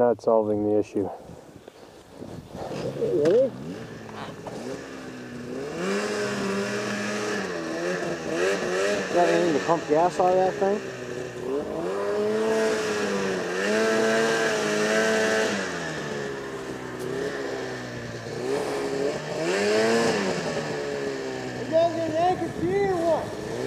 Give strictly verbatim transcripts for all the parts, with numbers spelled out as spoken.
not solving the issue. Really? Got anything to pump gas out of that thing? You guys got an anchor key or what?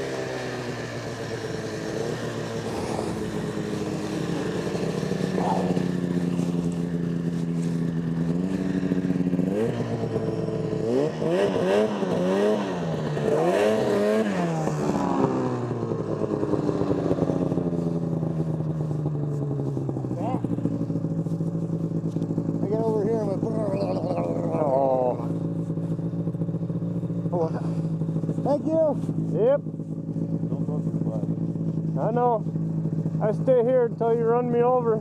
Thank you. Yep. I know. I stay here until you run me over.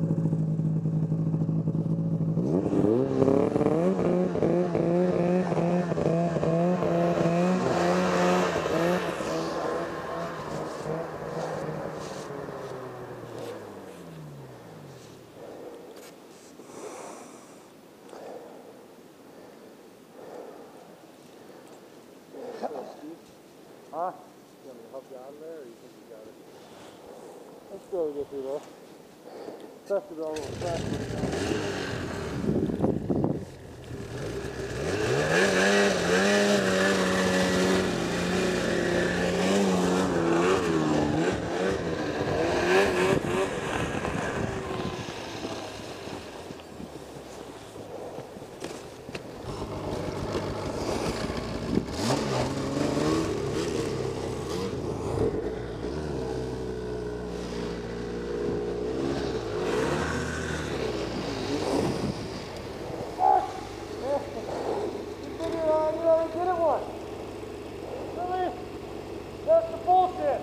Huh? You want me to help you out of there, or you think you got it? Let's go get through there. Tested all over fast. That's the bullshit.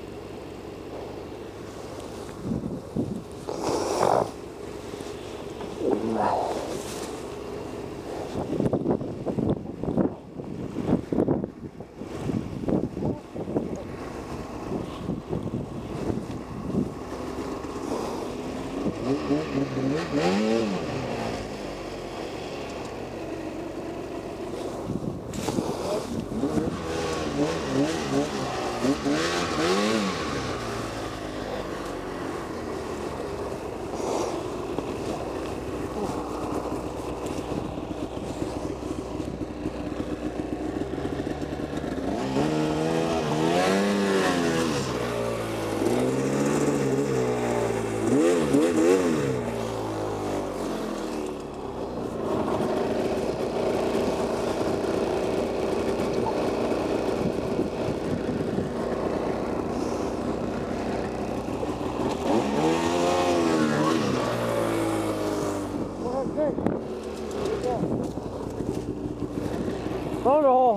Found a hole.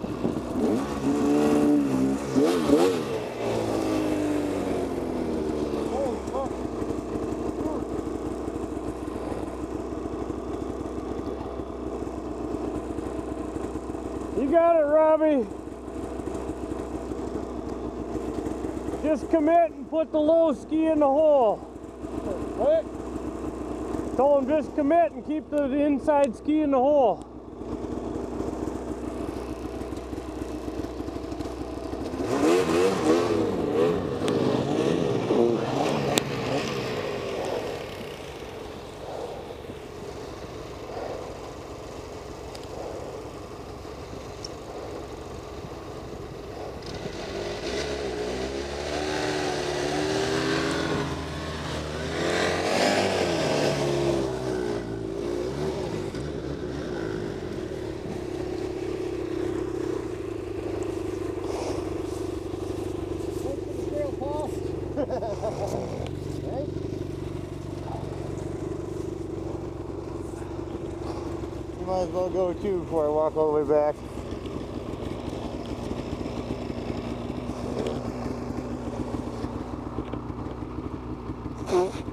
You got it, Robbie. Just commit and put the low ski in the hole. What? Told him just commit and keep the inside ski in the hole. You might as well go too before I walk all the way back.